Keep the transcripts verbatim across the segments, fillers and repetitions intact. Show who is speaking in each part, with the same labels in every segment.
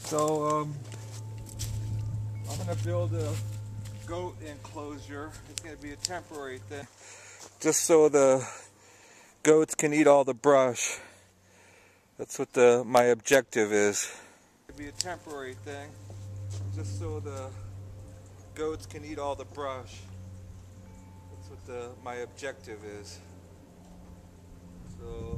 Speaker 1: So um, I'm gonna build a goat enclosure. It's gonna be a temporary thing, just so the goats can eat all the brush. That's what the my objective is. It'll be a temporary thing, just so the goats can eat all the brush. That's what the my objective is. So.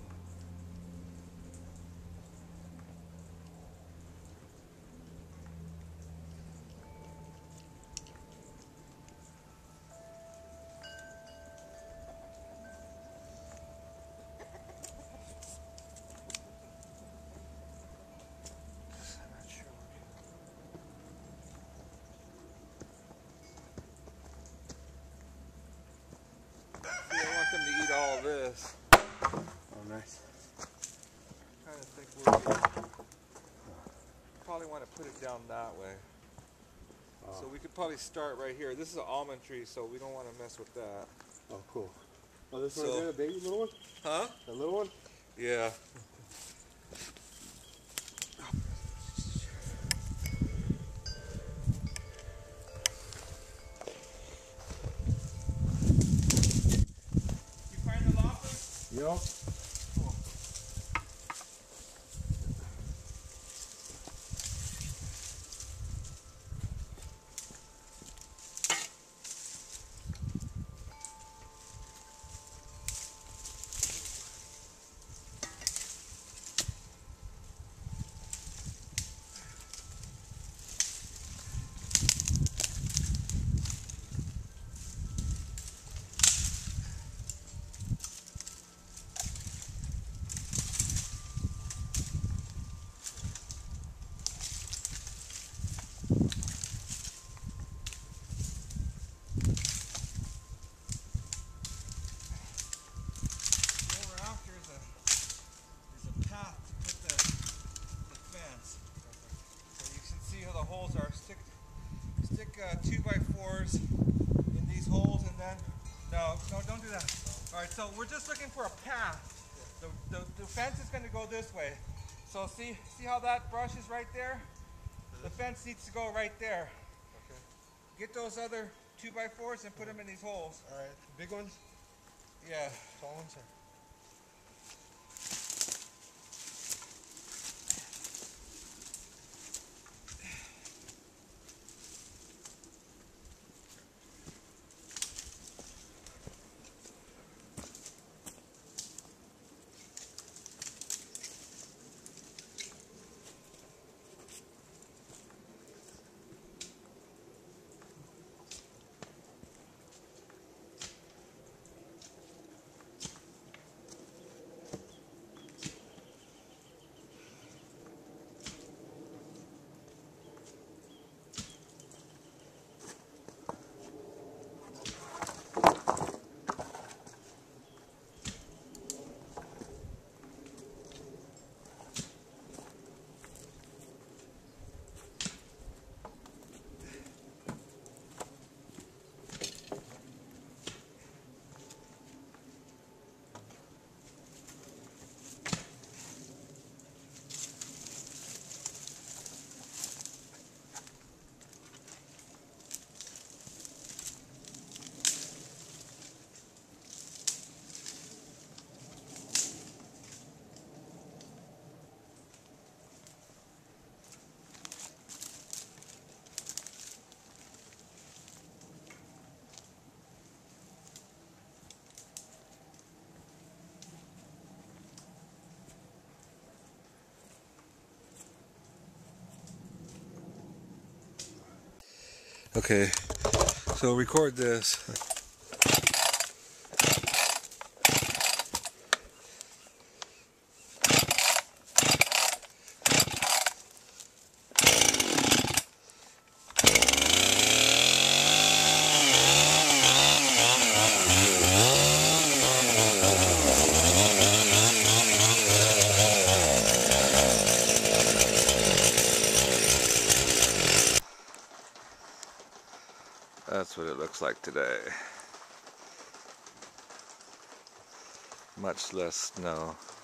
Speaker 1: I want them to eat all this.
Speaker 2: Oh, nice.
Speaker 1: I'm trying to think where we probably want to put it down that way. Oh. So we could probably start right here. This is an almond tree, so we don't want to mess with that.
Speaker 2: Oh, cool. Oh, this
Speaker 1: so,
Speaker 2: one right there, the baby little one?
Speaker 1: Huh?
Speaker 2: The little one?
Speaker 1: Yeah. You find the lopper?
Speaker 2: Yep. Holes are stick stick uh, two by fours in these holes, and then no no don't do that. All right, so we're just looking for a path. The, the, the fence is going to go this way, so see see how that brush is right there. The fence needs to go right there. Okay. Get those other two by fours and put them in these holes. All right, big ones. Yeah, tall ones. Are Okay, so record this. That's what it looks like today. Much less snow.